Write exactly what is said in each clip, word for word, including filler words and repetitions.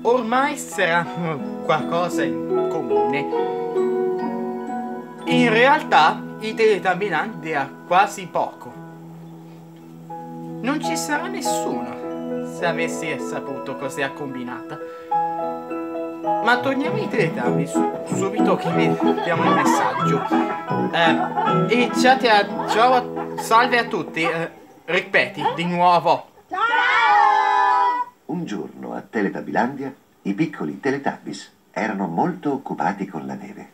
ormai sarà qualcosa in comune. In realtà i Teletubbies ha quasi poco. Non ci sarà nessuno se avessi saputo cosa ha combinata. Ma torniamo ai Teletubbies su subito che vediamo il messaggio. Eh, e ciao, a, ciao a, salve a tutti. Eh, ripeti di nuovo. Ciao! Un giorno a Teletubbilandia i piccoli Teletubbies erano molto occupati con la neve.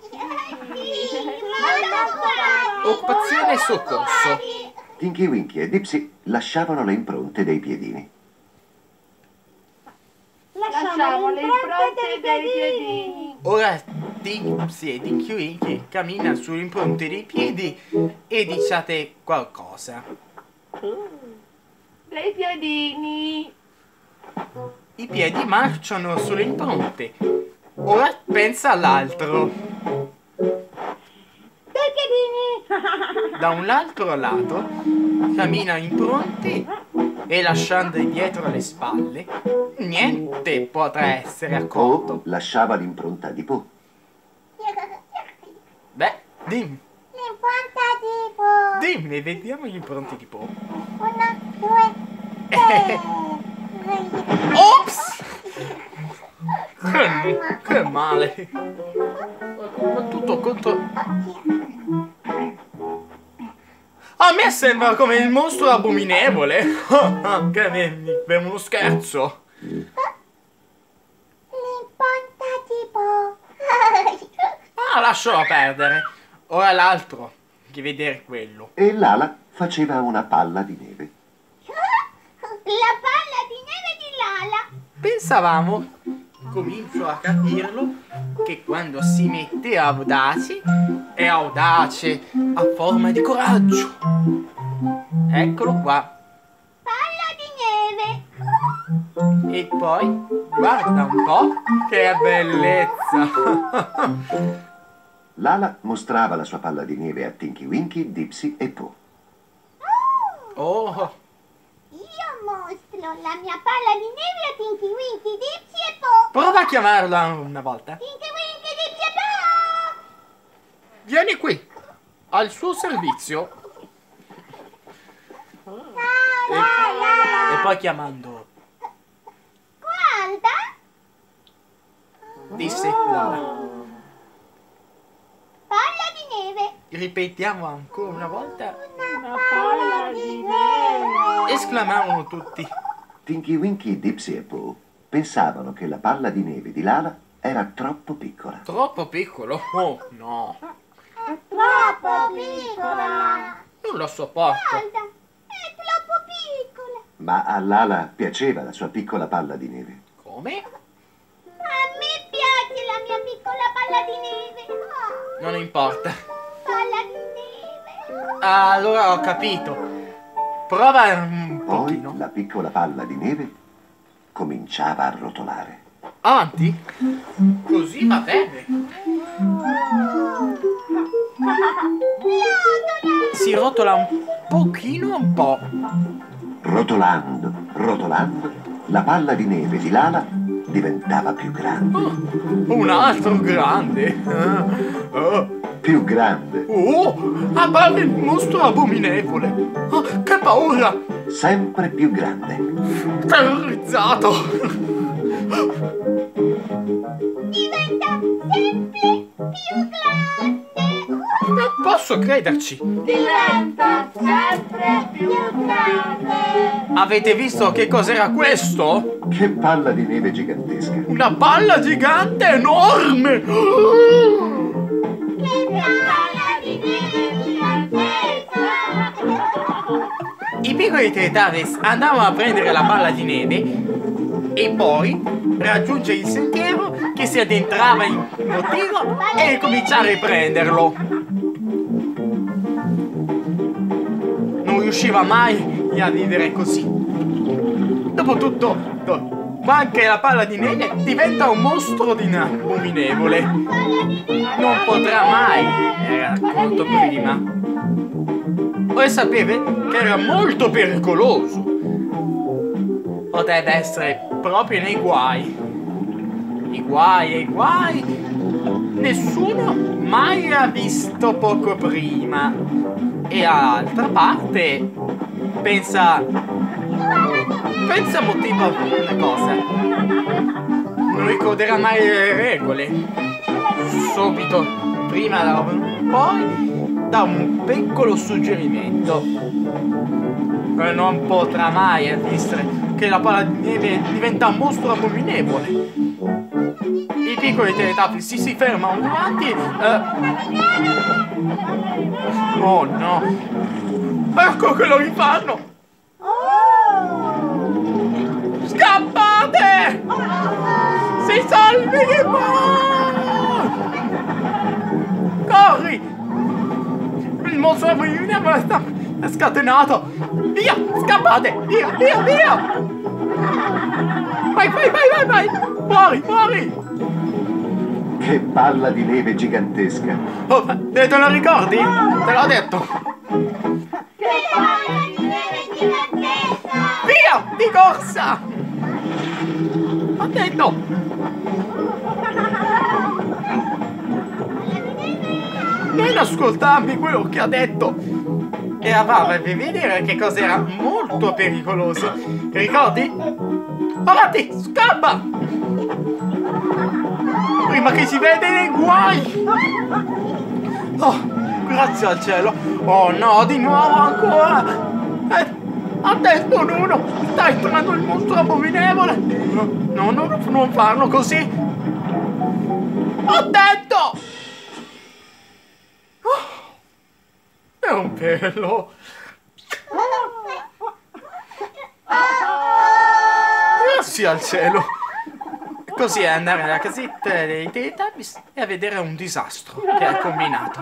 Occupazione e soccorso. Tinky Winky e Dipsy lasciavano le impronte dei piedini. Lasciamo le impronte dei piedini. Ora Dipsy e Tinky Winky cammina sulle impronte dei piedi e diciate qualcosa. Dei piedini. I piedi marciano sulle impronte. Ora pensa all'altro. Dei piedini. Da un altro lato cammina impronte e lasciando dietro le spalle niente potrà essere accolto. Po lasciava l'impronta di Po. Beh, dimmi. L'impronta di Po. Dimmi, vediamo gli impronti di Po. Uno, due, tre. Ops! Che, che male. Ma tutto contro... A me sembra come il mostro abominevole. Che è uno scherzo. L'impronta di Po. Ah, lascialo perdere. Ora l'altro. Che vedere quello. E Lala faceva una palla di neve. La palla di neve di Lala. Pensavamo, comincio a capirlo, che quando si mette audace, è audace a forma di coraggio. Eccolo qua. Palla di neve. E poi, guarda un po', che bellezza. Lala mostrava la sua palla di neve a Tinky Winky, Dipsy e Po. Oh, Io mostro la mia palla di neve a Tinky Winky, Dipsy e Po. prova a chiamarla una volta. Tinky Winky, Dipsy e Po. Vieni qui, al suo servizio. Ciao, E, Lala. e poi chiamando, Guarda. disse Lala. Palla di neve. Ripetiamo ancora una volta. Una palla di neve. Esclamavano tutti. Tinky Winky, Dipsy e Po pensavano che la palla di neve di Lala era troppo piccola. Troppo piccolo? Oh no, È troppo piccola. non lo sopporto. Guarda, è troppo piccola. Ma a Lala piaceva la sua piccola palla di neve. Come? A me piace la mia piccola palla di neve. Oh, Non importa. palla di neve. Ah, allora ho capito. Prova un Poi pochino. la piccola palla di neve cominciava a rotolare. Avanti. Così va bene. Si rotola un pochino un po'. Rotolando, rotolando, la palla di neve di Lala diventava più grande. Oh, un altro grande. Oh, Più grande, oh, appare il mostro abominevole. Oh, che paura. sempre più grande. Terrorizzato. Diventa sempre più grande. Non posso crederci. Diventa sempre più grande. Avete visto che cos'era questo? Che palla di neve gigantesca. Una palla gigante enorme. Che palla di neve gigantesca. I piccoli Teletubbies andavano a prendere la palla di neve e poi raggiungere il sentiero che si addentrava in motivo e cominciare a riprenderlo. Non riusciva mai a vivere così. Dopotutto, anche la palla di neve diventa un mostro di abominevole. Non potrà mai, era accorto prima. Voi sapete che era molto pericoloso. Potrebbe essere proprio nei guai. i guai e i guai, nessuno mai ha visto poco prima. E all'altra parte pensa pensa motiva una cosa, non ricorderà mai le regole, subito prima poi dà un piccolo suggerimento: non potrà mai avvisare che la palla di neve diventa un mostro abominevole. I piccoli Teletubbies si, si fermano davanti. Eh... Oh no! Ecco che lo rifanno! Scappate! Si salvi di me! Corri! Il mostro abominevole sta è scatenato! Via! Scappate! Via! Via! Via! Vai! Vai! Vai! Vai! Vai! Muori! Muori! Che palla di neve gigantesca! Oh, te lo ricordi? Te l'ho detto! Che palla di neve gigantesca! Via! Di corsa! Ho detto! Non ascoltarmi quello che ha detto! E a vedere che cos'era molto pericoloso. Ricordi? Avanti! Scappa! Prima che si vede nei guai! Oh, grazie al cielo! Oh no, di nuovo ancora! Eh, ha detto Nuno! Sta entrando il mostro abominevole! No, no, no, non farlo così! Ho detto! Oh, è un pelo! Grazie al cielo! Così è andare nella casetta dei Teletubbies e a vedere un disastro che ha combinato.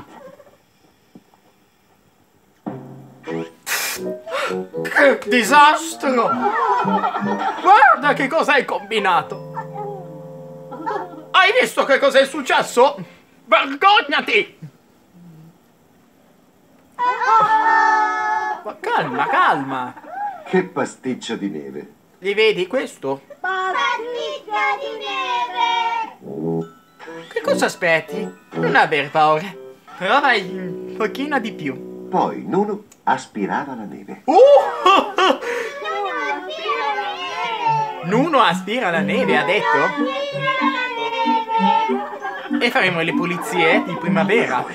Che disastro! Guarda che cosa hai combinato! Hai visto che cosa è successo? Vergognati! Ma calma, calma! Che pasticcio di neve! Li vedi questo? Pasticcio di neve! Che cosa aspetti? Non aver paura. Prova un pochino di più. Poi Nuno aspirava la neve. Uh! Nuno aspira la neve! Nuno aspira la neve, ha detto? Aspira la neve! E faremo le pulizie di primavera.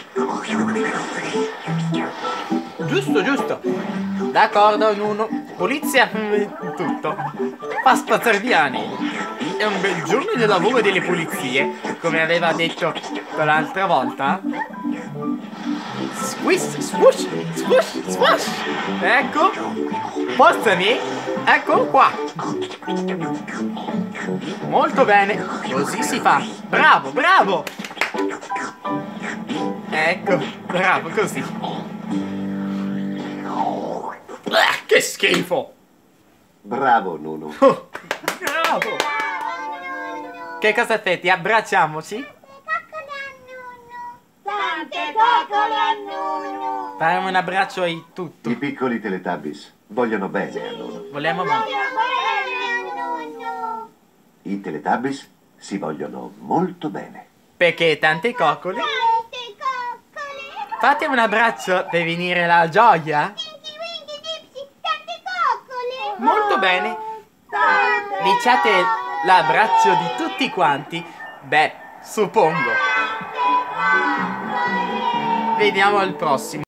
Giusto, giusto. D'accordo, Nuno. Pulizia, tutto. Fa spazzare via la neve. È un bel giorno di lavoro delle pulizie, come aveva detto l'altra volta. Squish, swoosh, swoosh, swoosh. Ecco. Postami. Eccolo qua. Molto bene. Così si fa. Bravo, bravo. Ecco, bravo, così. Ah, che schifo. Bravo Nuno. Oh, bravo. Che cosa aspetti? Abbracciamoci? Tante coccole a Nuno! Faremo un abbraccio ai tutti. I piccoli Teletubbies vogliono bene a Nuno. Vogliamo Voglio bene. bene a Nuno! I Teletubbies si vogliono molto bene. Perché tante coccole? Tante coccole! Fate un abbraccio per venire la gioia. Tinky Winky Dipsy, tante coccole! Molto bene. Tante Diciate l'abbraccio di tutti quanti. Beh, suppongo. Vediamo al prossimo.